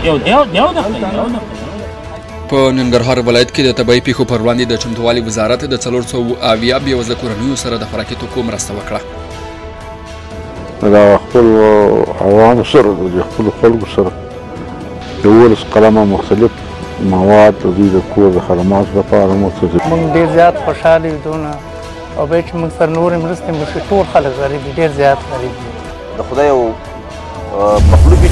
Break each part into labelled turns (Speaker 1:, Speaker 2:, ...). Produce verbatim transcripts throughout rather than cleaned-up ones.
Speaker 1: یو یو یو
Speaker 2: په ننګرهار ولایت کې د طبیعي پیښو پر وړاندې د چمتووالي وزارت د څلور سوه اویا بېوزله کورنیو سره د خوراکي توکو مرسته وکړه.
Speaker 3: د خپلو عوامو سره د خپلو خلکو سره یولس قلمه مختلف مواد د دوی د کور د خدماتو لپاره مخصوص دي.
Speaker 4: موږ ډېر زیات خوشحاله یو دونه او بیا چې موږ سره نورې مرستې وشي ټول خلک غریب دي، ډېر زیات غریب دي.
Speaker 5: د خدای یو مخلوق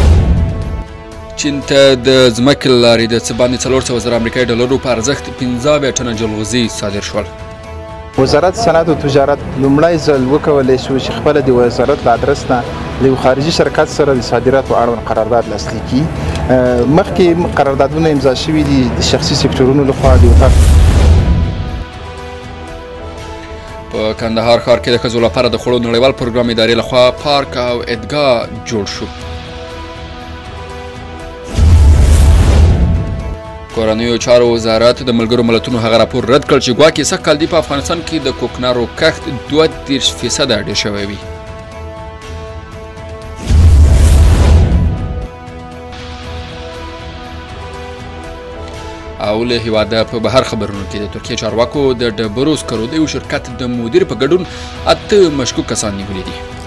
Speaker 2: چین ته د ځمکې له لارې د څه باندې څلور سوه زره امریکایي ډالرو په ارزښت پنځه اویا ټنه جلغوزي صادر شول.
Speaker 6: وزارت صنعت او تجارت لومړی ځل وکولی شو چې خپله د وزارت له ادرس نه د یو خارجي شرکت سره د صادراتو اړوند قرارداد لاسلیک کړي. مخکې قراردادونه امضا شوي دي د شخصي سکتورونو لخوا د اتاق
Speaker 2: په کندهار ښار کې د ښځو لپاره د خوړو نړیوال پروګرام ادارې لخوا پارک او عیدګاه جوړ شو. کورنیو چارو وزارت د ملګرو ملتونو هغه راپور رد کړ چې ګواکې سږ کال دی په افغانستان کې د کوکنارو کښت دوه دېرش فیصده ډېر شوی وي. او له هېواده په بهر خبرونو کې د ترکیې چارواکو د ډبرو سکرو د یو شرکت د مدیر په ګډون اته مشکوک کسان نیولي دي.